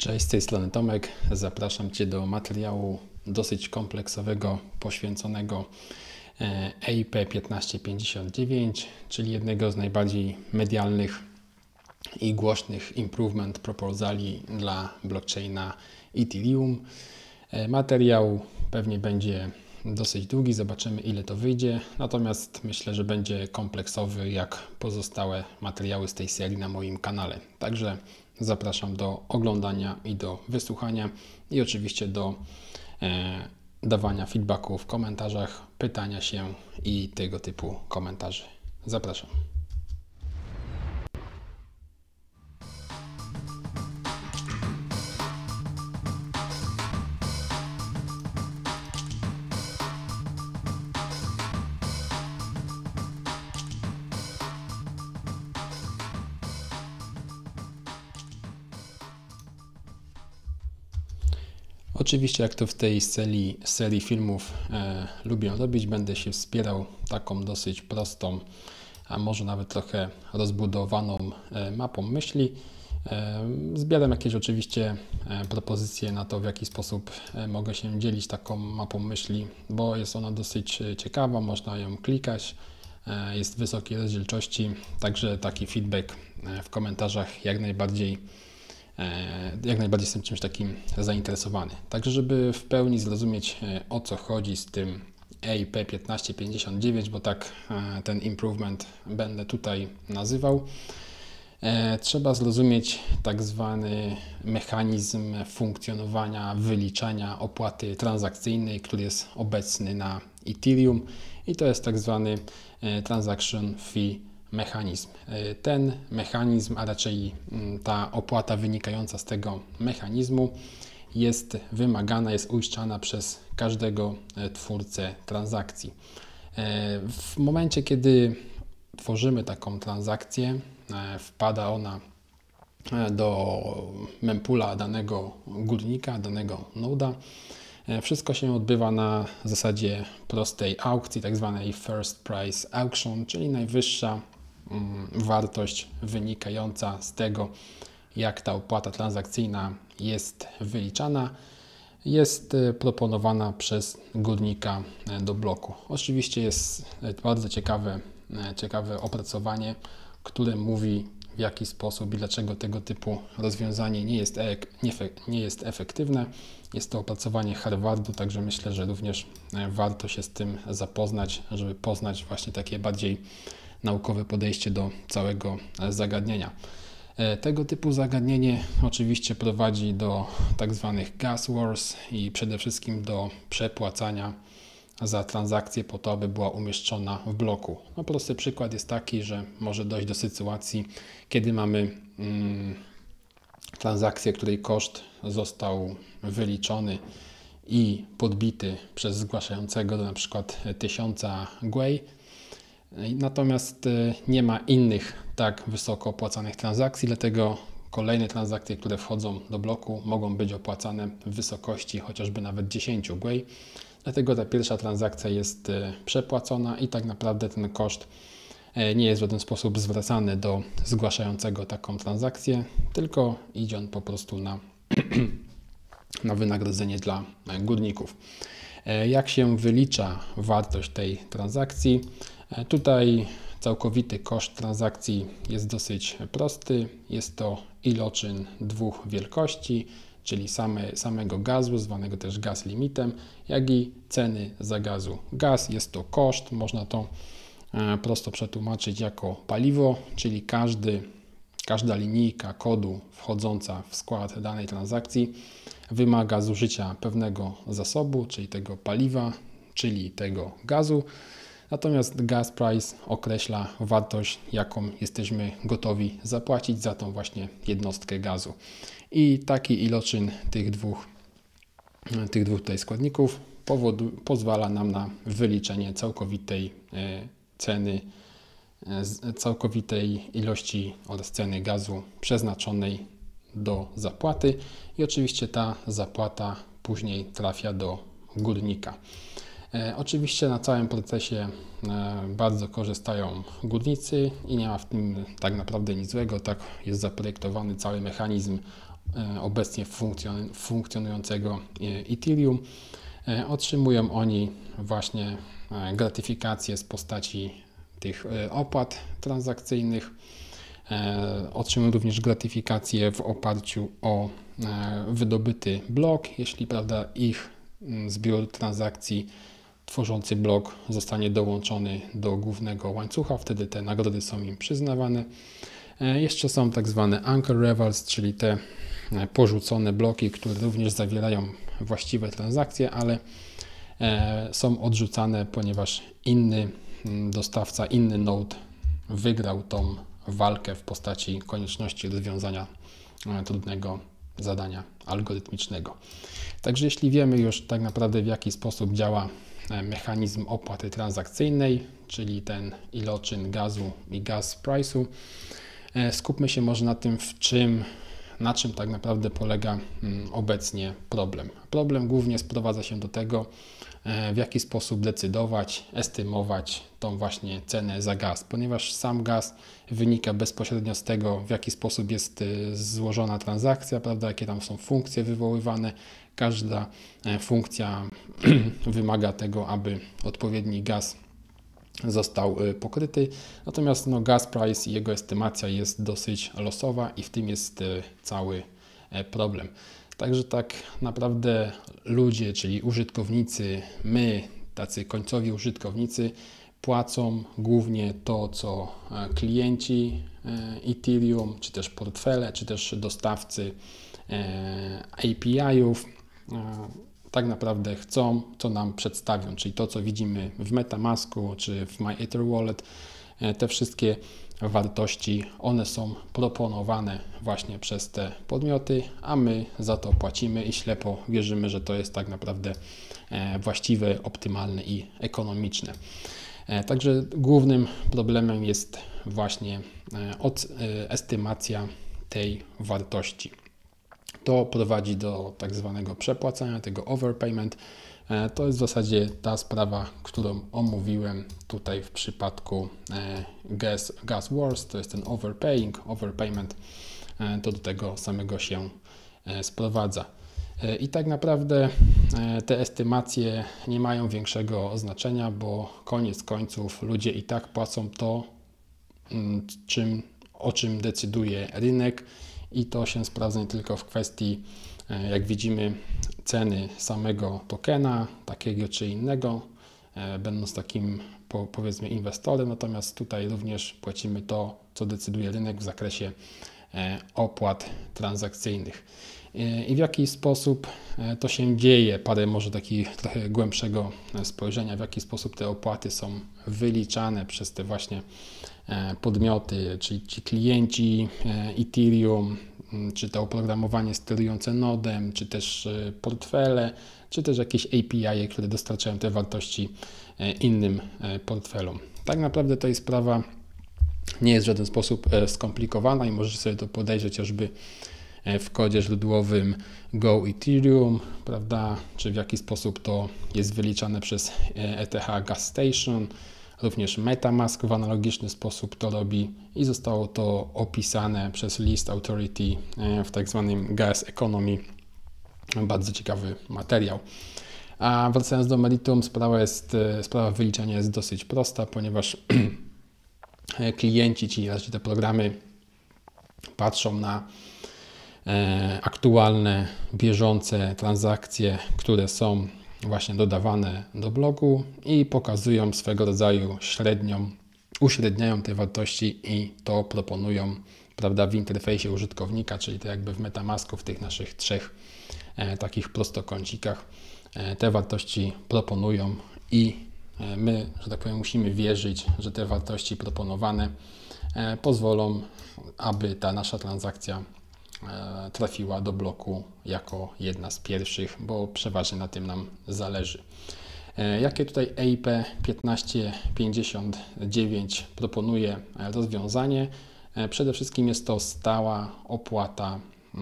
Cześć, z tej strony Tomek. Zapraszam Cię do materiału dosyć kompleksowego poświęconego EIP 1559, czyli jednego z najbardziej medialnych i głośnych improvement proposali dla blockchaina Ethereum. Materiał pewnie będzie dosyć długi, zobaczymy ile to wyjdzie, natomiast myślę, że będzie kompleksowy jak pozostałe materiały z tej serii na moim kanale. Także zapraszam do oglądania i do wysłuchania i oczywiście do dawania feedbacku w komentarzach, pytania się i tego typu komentarzy. Zapraszam. Oczywiście, jak to w tej serii filmów lubię robić, będę się wspierał taką dosyć prostą, a może nawet trochę rozbudowaną mapą myśli. Zbieram jakieś oczywiście propozycje na to, w jaki sposób mogę się dzielić taką mapą myśli, bo jest ona dosyć ciekawa, można ją klikać, jest wysokiej rozdzielczości, także taki feedback w komentarzach jak najbardziej jestem czymś takim zainteresowany. Także żeby w pełni zrozumieć, o co chodzi z tym EIP 1559, bo tak ten improvement będę tutaj nazywał, trzeba zrozumieć tak zwany mechanizm funkcjonowania, wyliczania opłaty transakcyjnej, który jest obecny na Ethereum i to jest tak zwany transaction fee mechanizm. Ten mechanizm, a raczej ta opłata wynikająca z tego mechanizmu jest wymagana, jest uiszczana przez każdego twórcę transakcji. W momencie, kiedy tworzymy taką transakcję, wpada ona do mempoola danego górnika, danego noda. Wszystko się odbywa na zasadzie prostej aukcji, tak zwanej first price auction, czyli najwyższa wartość wynikająca z tego, jak ta opłata transakcyjna jest wyliczana, jest proponowana przez górnika do bloku. Oczywiście jest bardzo ciekawe opracowanie, które mówi, w jaki sposób i dlaczego tego typu rozwiązanie nie jest efektywne. Jest to opracowanie Harvardu, także myślę, że również warto się z tym zapoznać, żeby poznać właśnie takie bardziej naukowe podejście do całego zagadnienia. Tego typu zagadnienie oczywiście prowadzi do tak zwanych gas wars i przede wszystkim do przepłacania za transakcję po to, aby była umieszczona w bloku. No, prosty przykład jest taki, że może dojść do sytuacji, kiedy mamy transakcję, której koszt został wyliczony i podbity przez zgłaszającego do na przykład 1000 gwei, natomiast nie ma innych tak wysoko opłacanych transakcji, dlatego kolejne transakcje, które wchodzą do bloku, mogą być opłacane w wysokości chociażby nawet 10 gwei. Dlatego ta pierwsza transakcja jest przepłacona i tak naprawdę ten koszt nie jest w żaden sposób zwracany do zgłaszającego taką transakcję, tylko idzie on po prostu na wynagrodzenie dla górników. Jak się wylicza wartość tej transakcji? Tutaj całkowity koszt transakcji jest dosyć prosty. Jest to iloczyn dwóch wielkości, czyli samego gazu, zwanego też gas limitem, jak i ceny za gazu. Gaz jest to koszt, można to prosto przetłumaczyć jako paliwo, czyli każda linijka kodu wchodząca w skład danej transakcji wymaga zużycia pewnego zasobu, czyli tego paliwa, czyli tego gazu. Natomiast gas price określa wartość, jaką jesteśmy gotowi zapłacić za tą właśnie jednostkę gazu. I taki iloczyn tych dwóch tutaj składników pozwala nam na wyliczenie całkowitej ceny, całkowitej ilości oraz ceny gazu przeznaczonej do zapłaty i oczywiście ta zapłata później trafia do górnika. Oczywiście na całym procesie bardzo korzystają górnicy i nie ma w tym tak naprawdę nic złego. Tak jest zaprojektowany cały mechanizm obecnie funkcjonującego Ethereum. Otrzymują oni właśnie gratyfikacje z postaci tych opłat transakcyjnych. Otrzymują również gratyfikacje w oparciu o wydobyty blok, jeśli prawda ich zbiór transakcji tworzący blok zostanie dołączony do głównego łańcucha, wtedy te nagrody są im przyznawane. Jeszcze są tak zwane anchor revals, czyli te porzucone bloki, które również zawierają właściwe transakcje, ale są odrzucane, ponieważ inny dostawca, inny node wygrał tą walkę w postaci konieczności rozwiązania trudnego zadania algorytmicznego. Także jeśli wiemy już tak naprawdę, w jaki sposób działa mechanizm opłaty transakcyjnej, czyli ten iloczyn gazu i gas price'u, skupmy się może na tym, na czym tak naprawdę polega obecnie problem. Problem głównie sprowadza się do tego, w jaki sposób decydować, estymować tą właśnie cenę za gaz, ponieważ sam gaz wynika bezpośrednio z tego, w jaki sposób jest złożona transakcja, prawda, jakie tam są funkcje wywoływane. Każda funkcja wymaga tego, aby odpowiedni gaz został pokryty, natomiast gas price i jego estymacja jest dosyć losowa i w tym jest cały problem. Także tak naprawdę ludzie, czyli użytkownicy, my, tacy końcowi użytkownicy, płacą głównie to, co klienci Ethereum, czy też portfele, czy też dostawcy API-ów tak naprawdę chcą, co nam przedstawią, czyli to, co widzimy w MetaMasku czy w MyEtherWallet, te wszystkie wartości, one są proponowane właśnie przez te podmioty, a my za to płacimy i ślepo wierzymy, że to jest tak naprawdę właściwe, optymalne i ekonomiczne. Także głównym problemem jest właśnie estymacja tej wartości. To prowadzi do tak zwanego przepłacania, tego overpayment. To jest w zasadzie ta sprawa, którą omówiłem tutaj w przypadku Gas Wars. To jest ten overpayment. To do tego samego się sprowadza. I tak naprawdę te estymacje nie mają większego znaczenia, bo koniec końców ludzie i tak płacą to, o czym decyduje rynek. I to się sprawdza nie tylko w kwestii, jak widzimy, ceny samego tokena, takiego czy innego, będąc takim powiedzmy inwestorem, natomiast tutaj również płacimy to, co decyduje rynek w zakresie opłat transakcyjnych. I w jaki sposób to się dzieje, parę może takiego trochę głębszego spojrzenia, w jaki sposób te opłaty są wyliczane przez te właśnie podmioty, czyli ci klienci Ethereum, czy to oprogramowanie sterujące nodem, czy też portfele, czy też jakieś API, które dostarczają te wartości innym portfelom. Tak naprawdę ta sprawa nie jest w żaden sposób skomplikowana i możecie sobie to podejrzeć chociażby w kodzie źródłowym Go Ethereum, prawda, czy w jaki sposób to jest wyliczane przez ETH Gas Station. Również MetaMask w analogiczny sposób to robi i zostało to opisane przez List Authority w tak zwanym Gas Economy. Bardzo ciekawy materiał. A wracając do meritum, sprawa wyliczania jest dosyć prosta, ponieważ klienci, czyli raczej te programy, patrzą na aktualne, bieżące transakcje, które są właśnie dodawane do bloku i pokazują swego rodzaju średnią, uśredniają te wartości i to proponują, prawda, w interfejsie użytkownika, czyli to jakby w MetaMasku, w tych naszych trzech takich prostokącikach te wartości proponują i my, że tak powiem, musimy wierzyć, że te wartości proponowane pozwolą, aby ta nasza transakcja trafiła do bloku jako jedna z pierwszych, bo przeważnie na tym nam zależy. Jakie tutaj EIP 1559 proponuje rozwiązanie? Przede wszystkim jest to stała opłata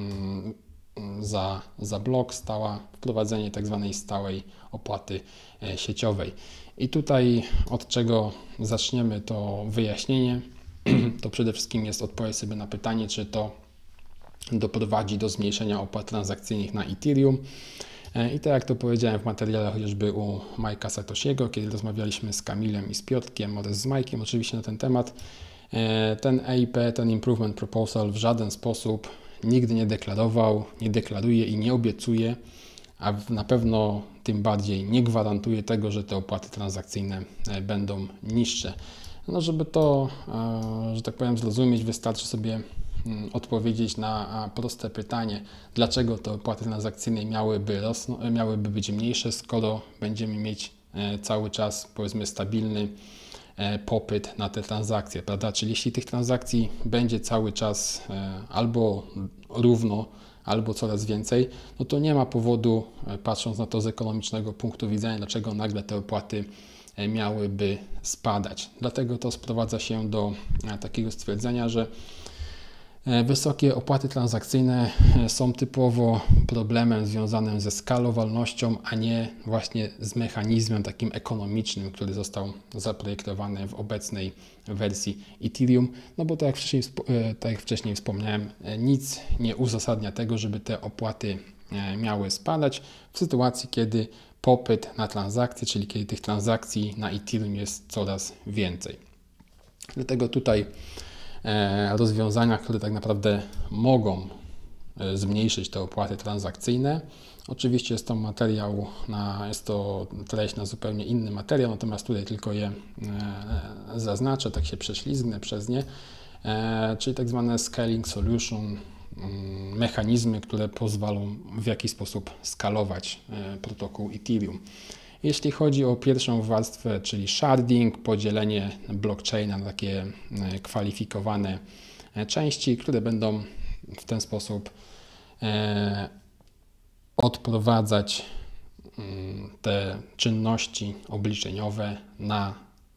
za blok, wprowadzenie tak zwanej stałej opłaty sieciowej. I tutaj od czego zaczniemy to wyjaśnienie, to przede wszystkim jest odpowiedź sobie na pytanie, czy to doprowadzi do zmniejszenia opłat transakcyjnych na Ethereum. I tak jak to powiedziałem w materiale chociażby u Mike'a Satoshiego, kiedy rozmawialiśmy z Kamilem i z Piotrkiem oraz z Mike'iem oczywiście na ten temat, ten EIP, ten Improvement Proposal w żaden sposób nigdy nie deklarował, nie deklaruje i nie obiecuje, a na pewno tym bardziej nie gwarantuje tego, że te opłaty transakcyjne będą niższe. No, żeby to, że tak powiem, zrozumieć, wystarczy sobie odpowiedzieć na proste pytanie, dlaczego te opłaty transakcyjne miałyby być mniejsze, skoro będziemy mieć cały czas, powiedzmy, stabilny popyt na te transakcje, prawda? Czyli jeśli tych transakcji będzie cały czas albo równo, albo coraz więcej, no to nie ma powodu, patrząc na to z ekonomicznego punktu widzenia, dlaczego nagle te opłaty miałyby spadać. Dlatego to sprowadza się do takiego stwierdzenia, że wysokie opłaty transakcyjne są typowo problemem związanym ze skalowalnością, a nie właśnie z mechanizmem takim ekonomicznym, który został zaprojektowany w obecnej wersji Ethereum. No bo tak jak wcześniej wspomniałem, nic nie uzasadnia tego, żeby te opłaty miały spadać w sytuacji, kiedy popyt na transakcje, czyli kiedy tych transakcji na Ethereum jest coraz więcej. Dlatego tutaj rozwiązania, które tak naprawdę mogą zmniejszyć te opłaty transakcyjne. Oczywiście jest to treść na zupełnie inny materiał, natomiast tutaj tylko je zaznaczę, tak się prześlizgnę przez nie, czyli tak zwane scaling solution, mechanizmy, które pozwolą w jakiś sposób skalować protokół Ethereum. Jeśli chodzi o pierwszą warstwę, czyli sharding, podzielenie blockchaina na takie kwalifikowane części, które będą w ten sposób odprowadzać te czynności obliczeniowe na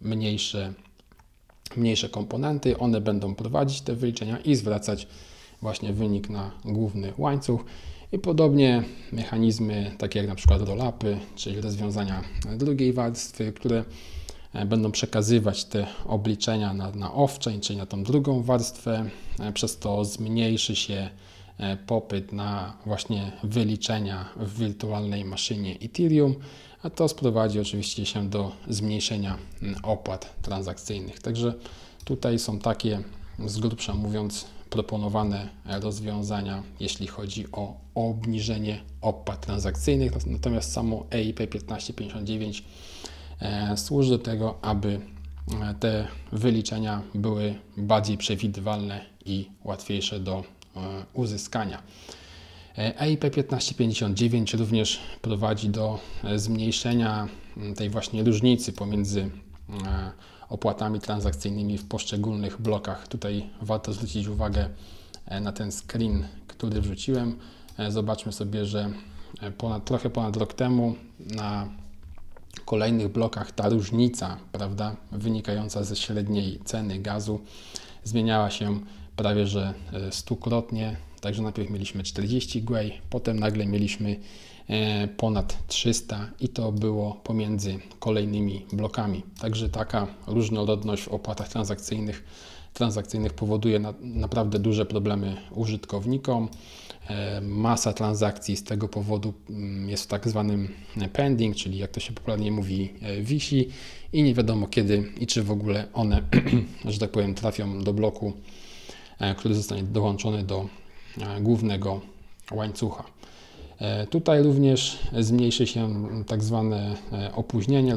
mniejsze komponenty. One będą prowadzić te wyliczenia i zwracać właśnie wynik na główny łańcuch. I podobnie mechanizmy takie jak na przykład roll-upy, czyli rozwiązania drugiej warstwy, które będą przekazywać te obliczenia na off-chain, czyli na tą drugą warstwę. Przez to zmniejszy się popyt na właśnie wyliczenia w wirtualnej maszynie Ethereum, a to sprowadzi oczywiście się do zmniejszenia opłat transakcyjnych. Także tutaj są takie, z grubsza mówiąc, proponowane rozwiązania, jeśli chodzi o obniżenie opłat transakcyjnych. Natomiast samo EIP 1559 służy do tego, aby te wyliczenia były bardziej przewidywalne i łatwiejsze do uzyskania. EIP 1559 również prowadzi do zmniejszenia tej właśnie różnicy pomiędzy opłatami transakcyjnymi w poszczególnych blokach. Tutaj warto zwrócić uwagę na ten screen, który wrzuciłem. Zobaczmy sobie, że trochę ponad rok temu na kolejnych blokach ta różnica, prawda, wynikająca ze średniej ceny gazu zmieniała się prawie że 100-krotnie. Także najpierw mieliśmy 40 gwei, potem nagle mieliśmy ponad 300 i to było pomiędzy kolejnymi blokami. Także taka różnorodność w opłatach transakcyjnych powoduje naprawdę duże problemy użytkownikom. Masa transakcji z tego powodu jest w tak zwanym pending, czyli jak to się popularnie mówi, wisi i nie wiadomo kiedy i czy w ogóle one, że tak powiem, trafią do bloku, który zostanie dołączony do głównego łańcucha. Tutaj również zmniejszy się tak zwane opóźnienie,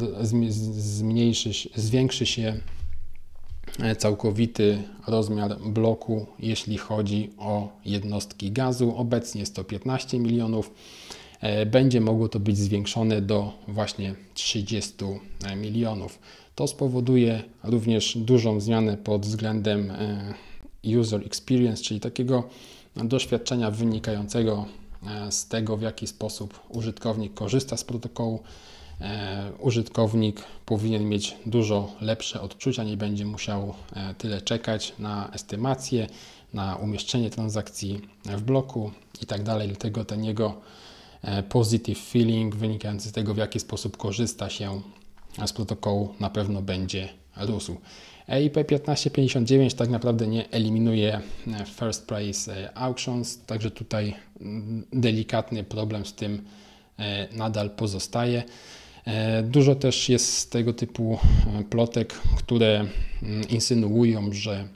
zwiększy się całkowity rozmiar bloku, jeśli chodzi o jednostki gazu. Obecnie jest to 15 milionów. Będzie mogło to być zwiększone do właśnie 30 milionów. To spowoduje również dużą zmianę pod względem user experience, czyli takiego doświadczenia wynikającego z tego, w jaki sposób użytkownik korzysta z protokołu. Użytkownik powinien mieć dużo lepsze odczucia, nie będzie musiał tyle czekać na estymację, na umieszczenie transakcji w bloku i tak dalej. Dlatego ten jego positive feeling wynikający z tego, w jaki sposób korzysta się z protokołu, na pewno będzie rósł. EIP 1559 tak naprawdę nie eliminuje First Price Auctions, także tutaj delikatny problem z tym nadal pozostaje. Dużo też jest tego typu plotek, które insynuują, że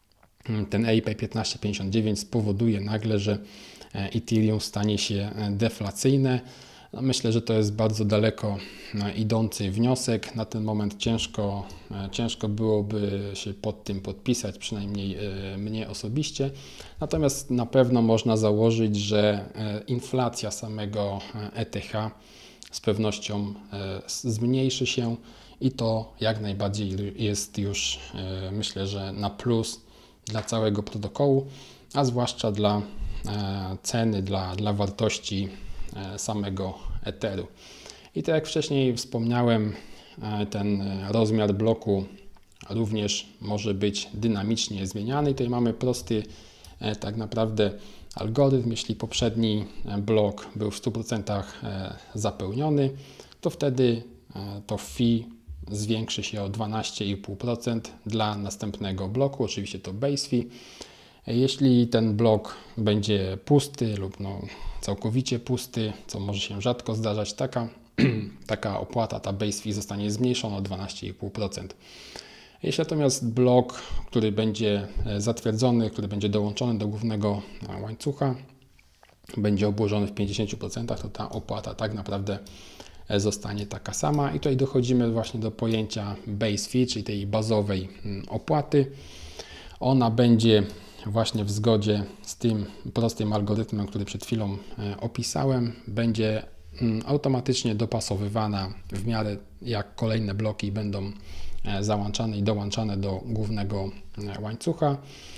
ten EIP 1559 spowoduje nagle, że Ethereum stanie się deflacyjne. Myślę, że to jest bardzo daleko idący wniosek. Na ten moment ciężko byłoby się pod tym podpisać, przynajmniej mnie osobiście. Natomiast na pewno można założyć, że inflacja samego ETH z pewnością zmniejszy się i to jak najbardziej jest już, myślę, że na plus dla całego protokołu, a zwłaszcza dla ceny, dla wartości samego Etheru. I tak jak wcześniej wspomniałem, ten rozmiar bloku również może być dynamicznie zmieniany. I tutaj mamy prosty tak naprawdę algorytm. Jeśli poprzedni blok był w 100% zapełniony, to wtedy to fee zwiększy się o 12,5% dla następnego bloku, oczywiście to base fee. Jeśli ten blok będzie pusty lub całkowicie pusty, co może się rzadko zdarzać, taka opłata, ta base fee zostanie zmniejszona o 12,5%. Jeśli natomiast blok, który będzie zatwierdzony, który będzie dołączony do głównego łańcucha, będzie obłożony w 50%, to ta opłata tak naprawdę zostanie taka sama. I tutaj dochodzimy właśnie do pojęcia base fee, czyli tej bazowej opłaty. Ona będzie właśnie w zgodzie z tym prostym algorytmem, który przed chwilą opisałem, będzie automatycznie dopasowywana w miarę jak kolejne bloki będą załączane i dołączane do głównego łańcucha.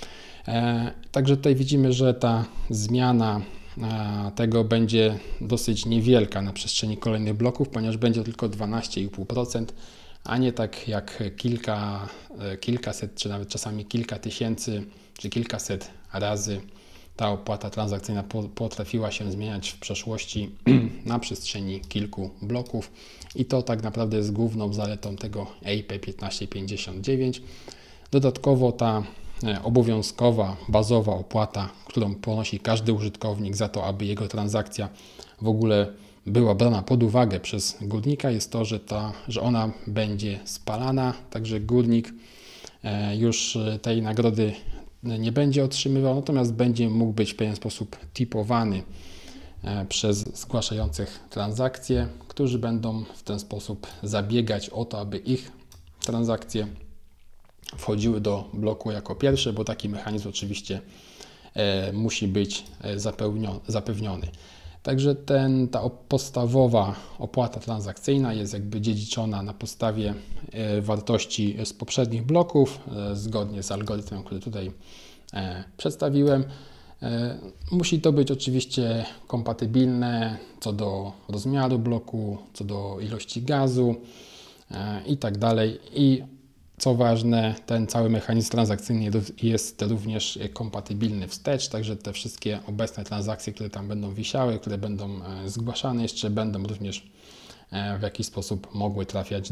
Także tutaj widzimy, że ta zmiana tego będzie dosyć niewielka na przestrzeni kolejnych bloków, ponieważ będzie tylko 12,5%, a nie tak jak kilkaset, czy nawet czasami kilka tysięcy, czy kilkaset razy ta opłata transakcyjna potrafiła się zmieniać w przeszłości na przestrzeni kilku bloków i to tak naprawdę jest główną zaletą tego EIP 1559. Dodatkowo ta obowiązkowa, bazowa opłata, którą ponosi każdy użytkownik za to, aby jego transakcja w ogóle była brana pod uwagę przez górnika, jest to, że ona będzie spalana, także górnik już tej nagrody nie będzie otrzymywał, natomiast będzie mógł być w pewien sposób tipowany przez zgłaszających transakcje, którzy będą w ten sposób zabiegać o to, aby ich transakcje wchodziły do bloku jako pierwsze, bo taki mechanizm oczywiście musi być zapewniony. Także ta podstawowa opłata transakcyjna jest jakby dziedziczona na podstawie wartości z poprzednich bloków, zgodnie z algorytmem, który tutaj przedstawiłem. Musi to być oczywiście kompatybilne co do rozmiaru bloku, co do ilości gazu i tak dalej. I co ważne, ten cały mechanizm transakcyjny jest również kompatybilny wstecz, także te wszystkie obecne transakcje, które tam będą wisiały, które będą zgłaszane, jeszcze będą również w jakiś sposób mogły trafiać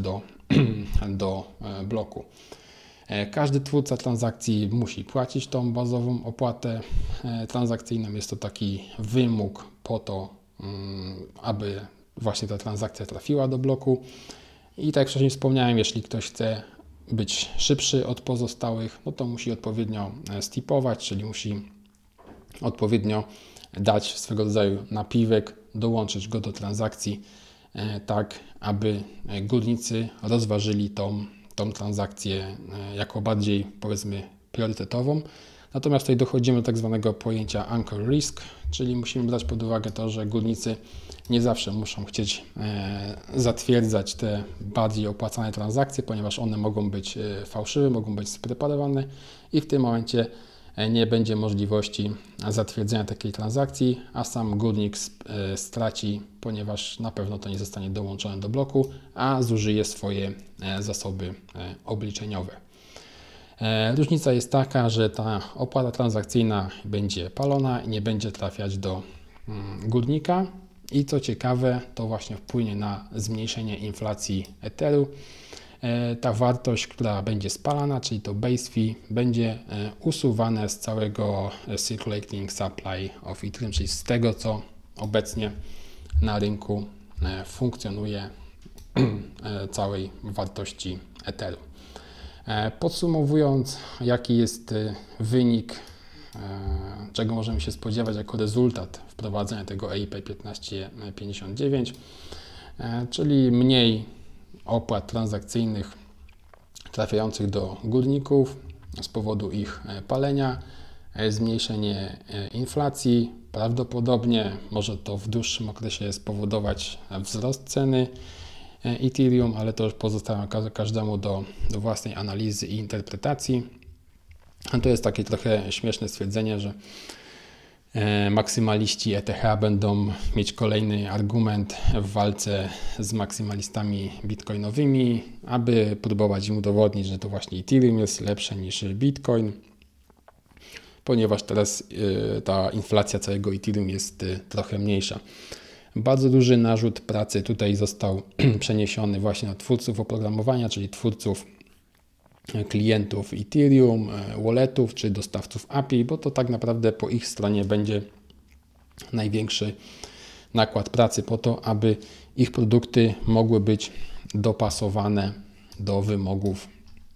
do bloku. Każdy twórca transakcji musi płacić tą bazową opłatę transakcyjną. Jest to taki wymóg po to, aby właśnie ta transakcja trafiła do bloku. I tak jak wcześniej wspomniałem, jeśli ktoś chce być szybszy od pozostałych, no to musi odpowiednio stipować, czyli musi odpowiednio dać swego rodzaju napiwek, dołączyć go do transakcji, tak aby górnicy rozważyli tą transakcję jako bardziej, powiedzmy, priorytetową. Natomiast tutaj dochodzimy do tak zwanego pojęcia anchor risk, czyli musimy brać pod uwagę to, że górnicy nie zawsze muszą chcieć zatwierdzać te bardziej opłacane transakcje, ponieważ one mogą być fałszywe, mogą być spreparowane i w tym momencie nie będzie możliwości zatwierdzenia takiej transakcji, a sam górnik straci, ponieważ na pewno to nie zostanie dołączone do bloku, a zużyje swoje zasoby obliczeniowe. Różnica jest taka, że ta opłata transakcyjna będzie palona i nie będzie trafiać do górnika i co ciekawe, to właśnie wpłynie na zmniejszenie inflacji Etheru. ta wartość, która będzie spalana, czyli to base fee, będzie usuwane z całego circulating supply of Ethereum, czyli z tego, co obecnie na rynku funkcjonuje całej wartości Ethereum. Podsumowując, jaki jest wynik, czego możemy się spodziewać jako rezultat wprowadzenia tego EIP 1559, czyli mniej opłat transakcyjnych trafiających do górników z powodu ich palenia, zmniejszenie inflacji, prawdopodobnie może to w dłuższym okresie spowodować wzrost ceny Ethereum, ale to już pozostawiam każdemu do własnej analizy i interpretacji. To jest takie trochę śmieszne stwierdzenie, że maksymaliści ETH będą mieć kolejny argument w walce z maksymalistami bitcoinowymi, aby próbować im udowodnić, że to właśnie Ethereum jest lepsze niż Bitcoin, ponieważ teraz ta inflacja całego Ethereum jest trochę mniejsza. Bardzo duży narzut pracy tutaj został przeniesiony właśnie na twórców oprogramowania, czyli twórców klientów Ethereum, walletów czy dostawców API, bo to tak naprawdę po ich stronie będzie największy nakład pracy po to, aby ich produkty mogły być dopasowane do wymogów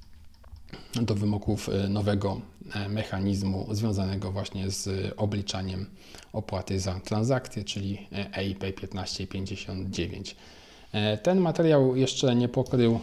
nowego mechanizmu związanego właśnie z obliczaniem opłaty za transakcję, czyli EIP 1559. Ten materiał jeszcze nie pokrył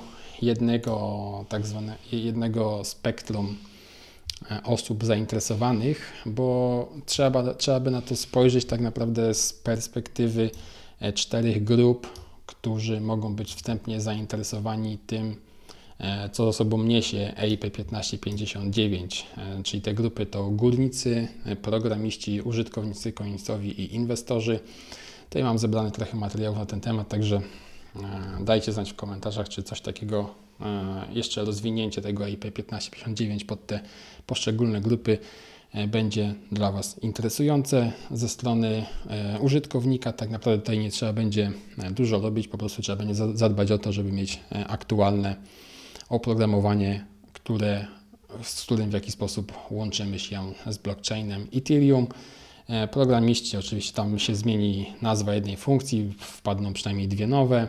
jednego spektrum osób zainteresowanych, bo trzeba by na to spojrzeć tak naprawdę z perspektywy 4 grup, którzy mogą być wstępnie zainteresowani tym, co za sobą niesie EIP 1559, czyli te grupy to górnicy, programiści, użytkownicy końcowi i inwestorzy. Tutaj mam zebrane trochę materiałów na ten temat, także dajcie znać w komentarzach, czy coś takiego, jeszcze rozwinięcie tego EIP 1559 pod te poszczególne grupy będzie dla Was interesujące. Ze strony użytkownika tak naprawdę tutaj nie trzeba będzie dużo robić, po prostu trzeba będzie zadbać o to, żeby mieć aktualne oprogramowanie, z którym w jakiś sposób łączymy się z blockchainem Ethereum. Programiści, oczywiście tam się zmieni nazwa jednej funkcji, wpadną przynajmniej 2 nowe.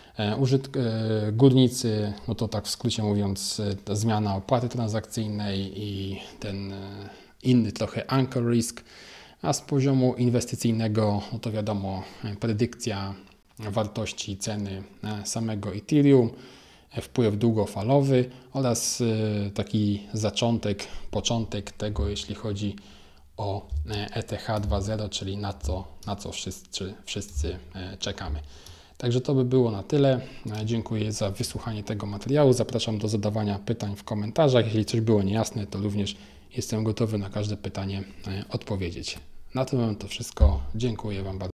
Górnicy, no to tak w skrócie mówiąc, ta zmiana opłaty transakcyjnej i ten inny trochę anchor risk, a z poziomu inwestycyjnego, no to wiadomo, predykcja wartości ceny samego Ethereum, wpływ długofalowy oraz taki początek tego, jeśli chodzi o ETH 2.0, czyli na co wszyscy czekamy. Także to by było na tyle. Dziękuję za wysłuchanie tego materiału. Zapraszam do zadawania pytań w komentarzach. Jeśli coś było niejasne, to również jestem gotowy na każde pytanie odpowiedzieć. Na ten moment to wszystko. Dziękuję Wam bardzo.